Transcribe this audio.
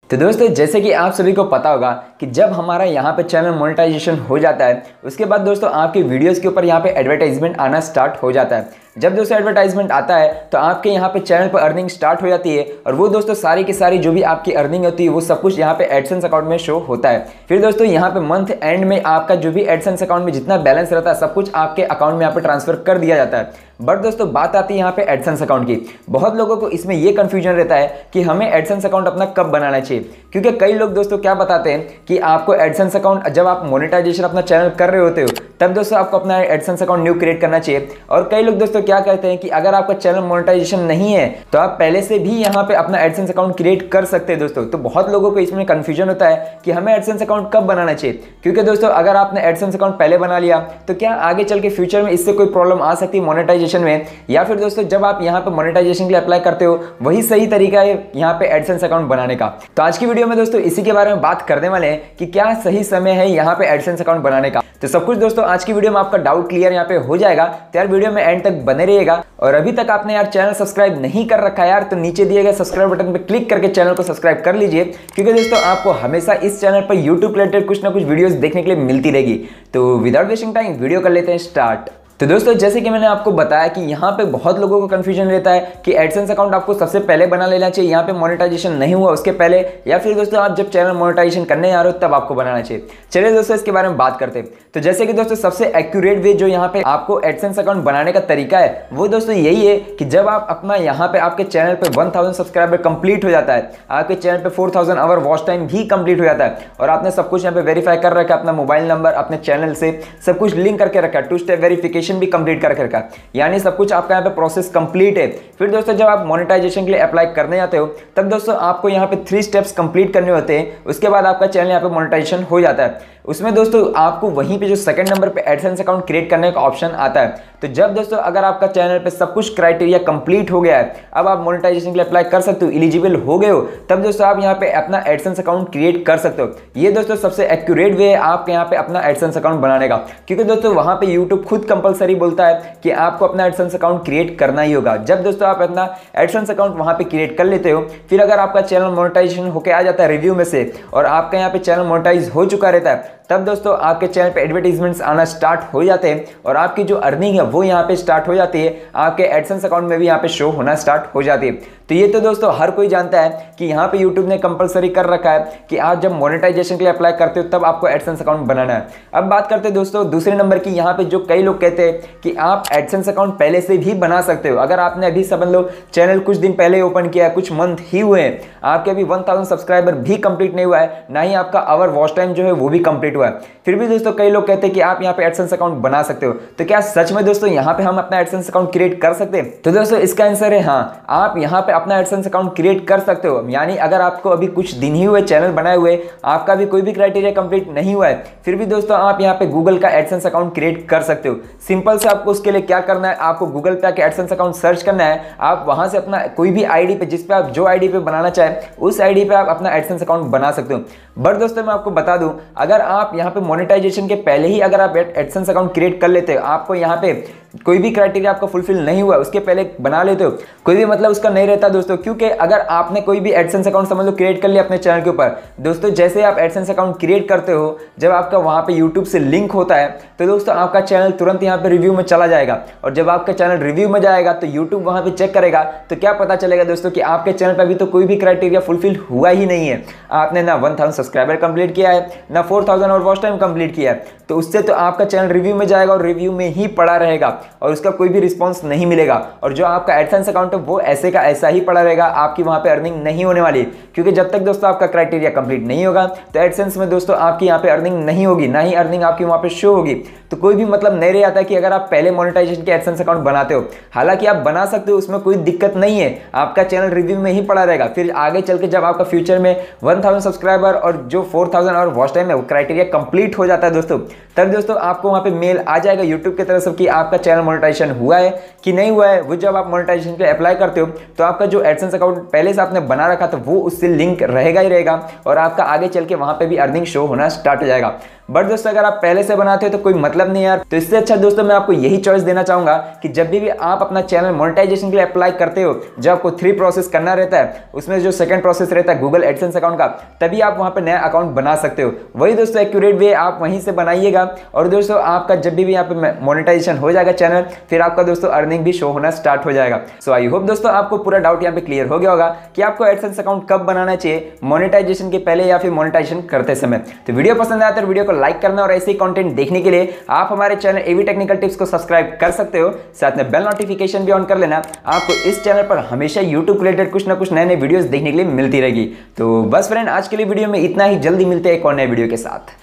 तो दोस्तों जैसे कि आप सभी को पता होगा कि जब हमारा यहाँ पे चैनल मोनेटाइजेशन हो जाता है उसके बाद दोस्तों आपकी वीडियोस के ऊपर यहाँ पे एडवर्टाइजमेंट आना स्टार्ट हो जाता है। जब दोस्तों एडवर्टाइजमेंट आता है तो आपके यहाँ पे चैनल पर अर्निंग स्टार्ट हो जाती है और वो दोस्तों सारी की सारी जो भी आपकी अर्निंग होती है वो सब कुछ यहाँ पे एडसेंस अकाउंट में शो होता है। फिर दोस्तों यहाँ पे मंथ एंड में आपका जो भी एडसेंस अकाउंट में जितना बैलेंस रहता है सब कुछ आपके अकाउंट में यहाँ पे ट्रांसफर कर दिया जाता है। बट दोस्तों बात आती है यहाँ पे एडसेंस अकाउंट की। बहुत लोगों को इसमें ये कंफ्यूजन रहता है कि हमें एडसेंस अकाउंट अपना कब बनाना चाहिए, क्योंकि कई लोग दोस्तों क्या बताते हैं कि आपको एडसेंस अकाउंट जब आप मोनेटाइजेशन अपना चैनल कर रहे होते हो तब दोस्तों आपको अपना एडसेंस अकाउंट न्यू क्रिएट करना चाहिए। और कई लोग दोस्तों क्या कहते हैं कि अगर आपका चैनल मोनेटाइजेशन नहीं है तो आप पहले से भी यहाँ पे अपना एडसेंस अकाउंट क्रिएट कर सकते हैं दोस्तों। तो बहुत लोगों को इसमें कंफ्यूजन होता है कि हमें एडसेंस अकाउंट कब बनाना चाहिए, क्योंकि दोस्तों अगर आपने एडसेंस अकाउंट पहले बना लिया तो क्या आगे चल के फ्यूचर में इससे कोई प्रॉब्लम आ सकती है मोनेटाइजेशन में, या फिर दोस्तों जब आप यहाँ पे मोनेटाइजेशन के लिए अप्लाई करते हो वही सही तरीका है यहाँ पे एडसेंस अकाउंट बनाने का। तो आज की वीडियो में दोस्तों इसी के बारे में बात करने वाले हैं कि क्या सही समय है यहाँ पे एडसेंस अकाउंट बनाने का। तो सब कुछ दोस्तों आज की वीडियो में आपका डाउट क्लियर यहाँ पे हो जाएगा। तो यार वीडियो में एंड तक बने रहिएगा। और अभी तक आपने यार चैनल सब्सक्राइब नहीं कर रखा है यार तो नीचे दिए गए सब्सक्राइब बटन पे क्लिक करके चैनल को सब्सक्राइब कर लीजिए, क्योंकि दोस्तों आपको हमेशा इस चैनल पर यूट्यूब रिलेटेड कुछ ना कुछ वीडियोस देखने के लिए मिलती रहेगी। तो विदाउट वेस्टिंग टाइम वीडियो कर लेते हैं स्टार्ट। तो दोस्तों जैसे कि मैंने आपको बताया कि यहाँ पे बहुत लोगों को कंफ्यूजन रहता है कि एडसेंस अकाउंट आपको सबसे पहले बना लेना चाहिए यहाँ पे मोनेटाइजेशन नहीं हुआ उसके पहले, या फिर दोस्तों आप जब चैनल मोनेटाइजेशन करने जा रहे हो तब आपको बनाना चाहिए। चलिए दोस्तों इसके बारे में बात करते हैं। तो जैसे कि दोस्तों सबसे एक्यूरेट वे जो यहाँ पे आपको एडसेंस अकाउंट बनाने का तरीका है वो दोस्तों यही है कि जब आप अपना यहाँ पे आपके चैनल पे 1000 सब्सक्राइबर कंप्लीट हो जाता है, आपके चैनल पे 4000 आवर वॉच टाइम भी कंप्लीट हो जाता है और आपने सब कुछ यहाँ पे वेरीफाई कर रखा है, अपना मोबाइल नंबर अपने चैनल से सब कुछ लिंक करके रखा है, 2 स्टेप वेरिफिकेशन भी कंप्लीट कर रखा है, यानी सब कुछ आपका यहाँ पे प्रोसेस कंप्लीट है। फिर दोस्तों जब आप मोनेटाइजेशन के लिए अप्लाई करने जाते हो तब दोस्तों आपको यहाँ पे 3 स्टेप्स कंप्लीट करने होते हैं। उसके बाद आपका चैनल यहाँ पे मोनेटाइजेशन हो जाता है। उसमें दोस्तों आपको वहीं पे जो सेकंड नंबर पे एडसेंस अकाउंट क्रिएट करने का ऑप्शन आता है। तो जब दोस्तों अगर आपका चैनल पे सब कुछ क्राइटेरिया कंप्लीट हो गया है, अब आप मोनेटाइजेशन के लिए अप्लाई कर सकते हो, एलिजिबल हो गए हो, तब दोस्तों आप यहाँ पे अपना एडसेंस अकाउंट क्रिएट कर सकते हो। ये दोस्तों सबसे एक्यूरेट वे है आपके यहाँ पे अपना एडसेंस अकाउंट बनाने का, क्योंकि दोस्तों वहां पे यूट्यूब खुद कंपलसरी बोलता है कि आपको अपना एडसेंस अकाउंट क्रिएट करना ही होगा। जब दोस्तों आप अपना एडसेंस अकाउंट वहां पे क्रिएट कर लेते हो, फिर अगर आपका चैनल मोनेटाइजेशन होकर आ जाता है रिव्यू में से और आपका यहाँ पे चैनल मोनेटाइज हो चुका रहता है, तब दोस्तों आपके चैनल पे एडवर्टाइजमेंट्स आना स्टार्ट हो जाते हैं और आपकी जो अर्निंग है वो यहाँ पे स्टार्ट हो जाती है, आपके एडसेंस अकाउंट में भी यहाँ पे शो होना स्टार्ट हो जाती है। तो ये तो दोस्तों हर कोई जानता है कि यहाँ पे यूट्यूब ने कंपलसरी कर रखा है कि आप जब मोनेटाइजेशन के लिए अप्लाई करते हो तब आपको एडसेंस अकाउंट बनाना है। अब बात करते हैं दोस्तों दूसरे नंबर की, यहाँ पे जो कई लोग कहते हैं कि आप एडसेंस अकाउंट पहले से भी बना सकते हो। अगर आपने अभी समझ लो चैनल कुछ दिन पहले ओपन किया है, कुछ मंथ ही हुए हैं, आपके अभी 1000 सब्सक्राइबर भी कंप्लीट नहीं हुआ है, ना ही आपका आवर वॉच टाइम जो है वो भी कंप्लीट हुआ है, फिर भी दोस्तों कई लोग कहते हैं कि आप यहाँ पे एडसेंस अकाउंट बना सकते हो। तो क्या सच में दोस्तों यहाँ पे हम अपना एडसेंस अकाउंट क्रिएट कर सकते हैं? तो दोस्तों इसका आंसर है हाँ, आप यहाँ पे अपना एडसेंस अकाउंट क्रिएट कर सकते हो। यानी अगर आपको अभी कुछ दिन ही हुए चैनल बनाए हुए, आपका भी कोई भी क्राइटेरिया कंप्लीट नहीं हुआ है, फिर भी दोस्तों आप यहाँ पे गूगल का एडसेंस अकाउंट क्रिएट कर सकते हो। सिंपल से आपको उसके लिए क्या करना है, आपको गूगल पे आके एडसेंस अकाउंट सर्च करना है, आप वहां से अपना कोई भी आईडी पे, जिस पे आप जो आईडी पे बनाना चाहे उस आईडी पे आप अपना एडसेंस अकाउंट बना सकते हो। बट दोस्तों मैं आपको बता दूं, अगर आप यहाँ पे मोनेटाइजेशन के पहले ही अगर आप एडसेंस अकाउंट क्रिएट कर लेते हो, आपको यहाँ पे कोई भी क्राइटेरिया आपका फुलफिल नहीं हुआ उसके पहले बना लेते हो, कोई भी मतलब उसका नहीं रहता दोस्तों। क्योंकि अगर आपने कोई भी एडसेंस अकाउंट समझ लो क्रिएट कर लिया अपने चैनल के ऊपर, दोस्तों जैसे आप एडसेंस अकाउंट क्रिएट करते हो, जब आपका वहां पे यूट्यूब से लिंक होता है तो दोस्तों आपका चैनल तुरंत यहाँ पे रिव्यू में चला जाएगा। और जब आपका चैनल रिव्यू में जाएगा तो यूट्यूब वहां पे चेक करेगा, तो क्या पता चलेगा दोस्तों कि आपके चैनल पर अभी तो कोई भी क्राइटेरिया फुलफिल हुआ ही नहीं है। आपने ना 1000 सब्सक्राइबर कंप्लीट किया है, ना 4000 और वॉच टाइम कंप्लीट किया है, तो उससे तो आपका चैनल रिव्यू में जाएगा और रिव्यू में ही पड़ा रहेगा और उसका कोई भी रिस्पॉन्स नहीं मिलेगा। और जो आपका एडसेंस अकाउंट है वो ऐसे का ऐसा ही पड़ा रहेगा, आपकी वहां पे अर्निंग नहीं होने वाली, क्योंकि जब तक दोस्तों आपका क्राइटेरिया कंप्लीट नहीं होगा तो एडसेंस में दोस्तों आपकी यहाँ पे अर्निंग नहीं होगी, ना ही अर्निंग आपकी वहां पे शो होगी। तो कोई भी मतलब नहीं रह जाता कि अगर आप पहले मोनेटाइजेशन के एडसेंस अकाउंट बनाते हो, हालांकि आप बना सकते हो, उसमें कोई दिक्कत नहीं है, आपका चैनल रिव्यू में ही पड़ा रहेगा। फिर आगे चल के जब आपका फ्यूचर में 1000 सब्सक्राइबर और जो 4000 और वॉच टाइम है वो क्राइटेरिया कंप्लीट हो जाता है दोस्तों, तब दोस्तों आपको वहां पे मेल आ जाएगा यूट्यूब की तरफ से कि आपका चैनल मोनेटाइजेशन हुआ है कि नहीं हुआ है। वो जब आप मोनेटाइजेशन के लिए अप्लाई करते हो तो आपका जो एडसेंस अकाउंट पहले से आपने बना रखा था वो उससे लिंक रहेगा ही रहेगा और आपका आगे चल के वहां पे भी अर्निंग शो होना स्टार्ट हो जाएगा। बट दोस्तों अगर आप पहले से बनाते हो तो कोई मतलब नहीं यार। तो इससे अच्छा दोस्तों मैं आपको यही चॉइस देना चाहूंगा कि जब भी आप अपना चैनल मोनेटाइजेशन के लिए अप्लाई करते हो, जो आपको 3 प्रोसेस करना रहता है, उसमें जो सेकंड प्रोसेस रहता है गूगल एडसेंस अकाउंट का, तभी आप वहां पर नया अकाउंट बना सकते हो। वही दोस्तों एक्यूरेट वे आप वहीं से बनाइएगा और दोस्तों आपका जब भी यहाँ पे मोनेटाइजेशन हो जाएगा चैनल, फिर आपका दोस्तों अर्निंग भी शो होना स्टार्ट हो जाएगा। सो आई होप दोस्तों आपको पूरा डाउट यहाँ पे क्लियर हो गया होगा कि आपको एडसेंस अकाउंट कब बनाना चाहिए, मोनेटाइजेशन के पहले या फिर मोनेटाइजेशन करते समय। तो वीडियो पसंद आया तो वीडियो को लाइक करना और ऐसे ही कंटेंट देखने के लिए आप हमारे चैनल एवी टेक्निकल टिप्स को सब्सक्राइब कर सकते हो। साथ में बेल नोटिफिकेशन भी ऑन कर लेना, आपको इस चैनल पर हमेशा यूट्यूब रिलेटेड कुछ ना कुछ नए नए वीडियोस देखने के लिए मिलती रहेगी। तो बस फ्रेंड आज के लिए वीडियो में इतना ही, जल्दी मिलते हैं एक और नए वीडियो के साथ।